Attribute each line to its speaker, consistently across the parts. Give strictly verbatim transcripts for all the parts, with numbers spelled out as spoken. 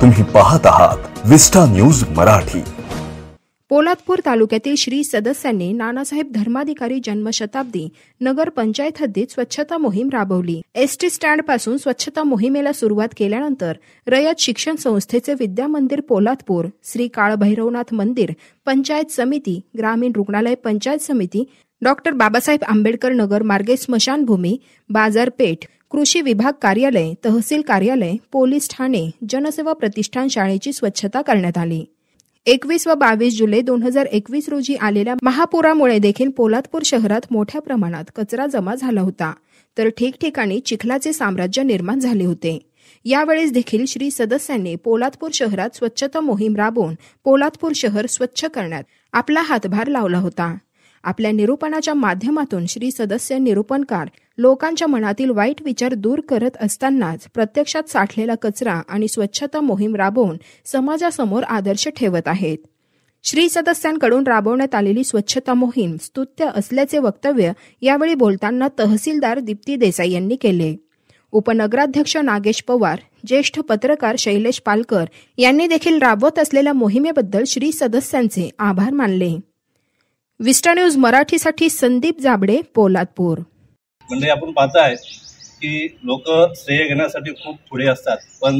Speaker 1: तुम्ही पाहत आहात विस्टा न्यूज मराठी।
Speaker 2: पोलादपूर तालुक्यातील श्री सदस्यांनी नानासाहेब धर्माधिकारी जन्मशताब्दी नगर पंचायत हद्दीत स्वच्छता मोहीम राबवली। एसटी स्टँड पासून स्वच्छता मोहिमेला सुरुवात केल्यानंतर रयत शिक्षण संस्थेचे विद्या मंदिर पोलादपूर, श्री काळभैरवनाथ मंदिर पंचायत समिती, ग्रामीण रुग्णालय पंचायत समिती, डॉक्टर बाबासाहेब आंबेडकर नगर मार्गे स्मशानभूमी, बाजारपेठ, कृषी विभाग कार्यालय, तहसील कार्यालय, पोलीस ठाणे, जनसेवा प्रतिष्ठान शाळेची स्वच्छता करण्यात आली। एकवीस व बावीस जुलै दोन हजार एकवीस रोजी आलेल्या महापुरामुळे देखील पोलादपूर शहरात मोठ्या प्रमाणात कचरा जमा झाला होता, तर ठिकठिकाणी चिखलाचे साम्राज्य निर्माण झाले होते। यावेळेस देखील श्री सदस्यांनी पोलादपूर शहरात स्वच्छता मोहीम राबवून पोलादपूर शहर स्वच्छ करण्यात आपला हातभार लावला होता। आपल्या निरूपणाच्या माध्यमातून श्री सदस्य निरूपणकार लोकांच्या मनातील वाईट विचार दूर करत असतानाच प्रत्यक्षात साठलेला कचरा आणि स्वच्छता मोहीम राबवून समाजासमोर आदर्श ठेवत आहेत। श्री सदस्यांकडून राबवण्यात आलेली स्वच्छता मोहीम स्तुत्य असल्याचे वक्तव्य यावेळी बोलताना तहसीलदार दीप्ती देसाई यांनी केले। उपनगराध्यक्ष नागेश पवार, ज्येष्ठ पत्रकार शैलेश पालकर यांनी देखील राबवत असलेल्या मोहिमेबद्दल श्री सदस्यांचे आभार मानले। विस्टा न्यूज मराठीसाठी संदीप जाबडे, पोलादपूर।
Speaker 3: म्हणजे आपण पाहताय की लोक श्रेय घेण्यासाठी खूप पुढे असतात, पण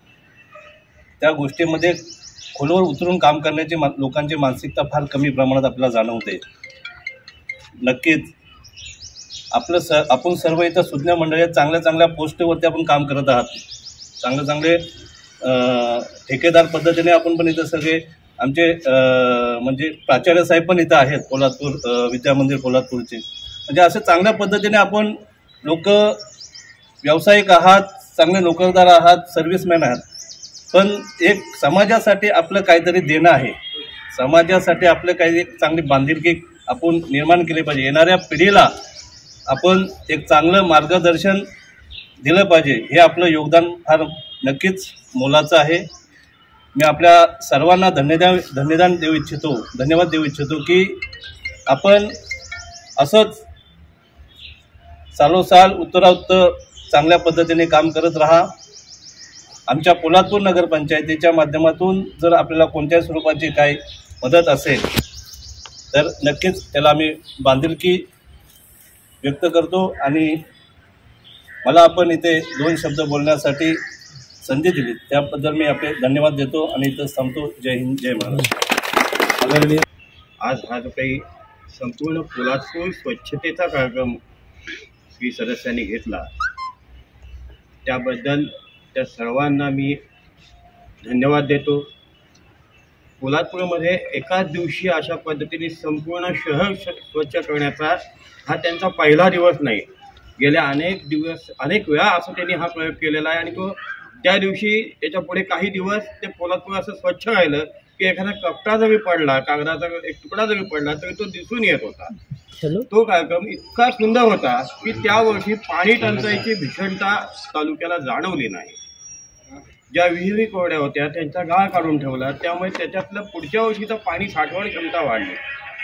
Speaker 3: त्या गोष्टीमध्ये खोलवर उतरून काम करण्याची लोकांची मानसिकता फार कमी प्रमाणात आपल्याला जाणवते। नक्कीच आपलं स आपण सर्व इथं सुज्ञ मंडळी चांगल्या चांगल्या पोस्टवरती आपण काम करत आहात। चांगले चांगले ठेकेदार पद्धतीने आपण पण इथं सगळे आमचे म्हणजे प्राचार्य साहेब पण इथं आहेत पोलादपूर विद्या मंदिर पोलादपूरचे। म्हणजे असं चांगल्या पद्धतीने आपण लोक व्यावसायिक आहात, चांगले नोकरदार आहात, सर्व्हिसमॅन आहात, पण एक समाजासाठी आपलं काहीतरी देणं आहे, समाजासाठी आपलं काही चांगली बांधिलकी आपण निर्माण केली पाहिजे। येणाऱ्या पिढीला आपण एक चांगलं मार्गदर्शन दिलं पाहिजे, हे आपलं योगदान फार नक्कीच मोलाचं आहे। मी आपल्या सर्वांना धन्यवाद धन्यवाद देऊ इच्छितो धन्यवाद देऊ इच्छितो की आपण असंच सालोसाल उत्तरोत्तर चांगल्या पद्धतीने काम करत राहा। आमच्या पोलादपूर नगरपंचायतीच्या माध्यमातून जर आपल्याला कोणत्याही स्वरूपाची काही मदत असेल तर नक्कीच त्याला आम्ही बांधिलकी व्यक्त करतो आणि मला आपण इथे दोन शब्द बोलण्यासाठी संधी दिली त्याबद्दल मी आपले धन्यवाद देतो आणि इथं थांबतो। जय हिंद, जय महाराष्ट्र।
Speaker 4: आदरणीय, आज हा जो काही संपूर्ण पोलादपूर स्वच्छतेचा कार्यक्रम श्री सदस्यांनी घेतला त्याबद्दल त्या सर्वांना मी धन्यवाद देतो। पोलादपूरमध्ये एकाच दिवशी अशा पद्धतीने संपूर्ण शहर स्वच्छ करण्याचा हा त्यांचा पहिला दिवस नाही। गेल्या अनेक दिवस अनेक वेळा असं त्यांनी हा प्रयोग केलेला आहे आणि तो त्या दिवशी त्याच्या पुढे काही दिवस ते पोलादपूर असं स्वच्छ राहिलं की एखादा कपडा जरी पडला, कागदाचा एक तुकडा जरी पडला तरी तो दिसून येत होता। तो कार्यक्रम इतका सुंदर होता की त्या वर्षी पाणी टंचाईची भीषणता तालुक्याला जाणवली नाही। ज्या विहिरी कोरड्या होत्या त्यांचा गाळ काढून ठेवला, त्यामुळे त्याच्यातलं पुढच्या वर्षीचं पाणी साठवण क्षमता वाढली।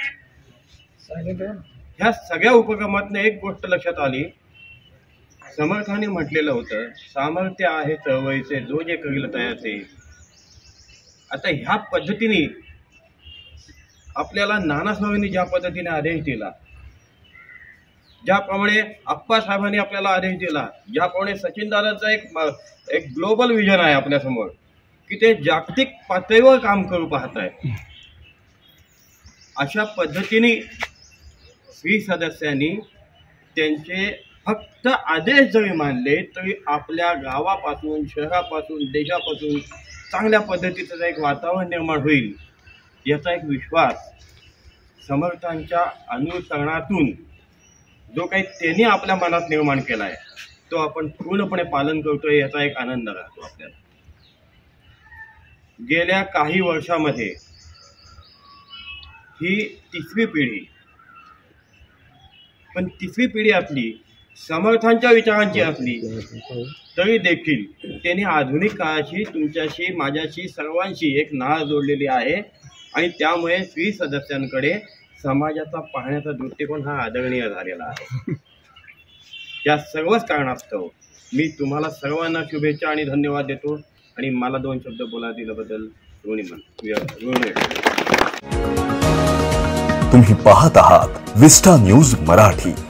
Speaker 4: ह्या सगळ्या उपक्रमातनं एक गोष्ट लक्षात आली, समर्थाने म्हटलेलं होतं, सामर्थ्य आहे चळवळीचे जो जे करील तयाचे। आता ह्या पद्धतीने आपल्याला नानासाहेबांनी ज्या पद्धतीने आदेश दिला, ज्याप्रमाणे आप्पासाहेबांनी आपल्याला आदेश दिला, ज्याप्रमाणे सचिन दादांचा एक एक ग्लोबल विजन आहे आपल्यासमोर की ते जागतिक पातळीवर काम करू पाहत आहे, अशा पद्धतीने श्री सदस्यांनी त्यांचे फक्त आदेश जरी मानले तरी आपल्या गावापासून, शहरापासून, देशापासून चांगल्या पद्धतीचं एक वातावरण निर्माण होईल याचा एक विश्वास समर्थांच्या अनुसरणातून जो काही त्यांनी आपल्या मनात निर्माण केला आहे तो आपण पूर्णपणे पालन करतोय याचा एक आनंद राहतो आपल्याला। गेल्या काही वर्षामध्ये ही तिसरी पिढी, पण तिसरी पिढी आपली समर्थांच्या विचारांची असली तरी देखील त्यांनी आधुनिक काळाशी, तुमच्याशी, माझ्याशी, सर्वांशी एक नाळ जोडलेली आहे आणि त्यामुळे श्री सदस्यांकडे समाजाचा पाहण्याचा दृष्टिकोन हा आदरणीय झालेला आहे। त्या सर्वच कारणास्तव मी तुम्हाला सर्वांना शुभेच्छा आणि धन्यवाद देतो। आणि मला दोन शब्द बोला दिल्याबद्दल ऋणी ऋणी
Speaker 1: तुम्ही पाहत आहात विस्टा न्यूज मराठी.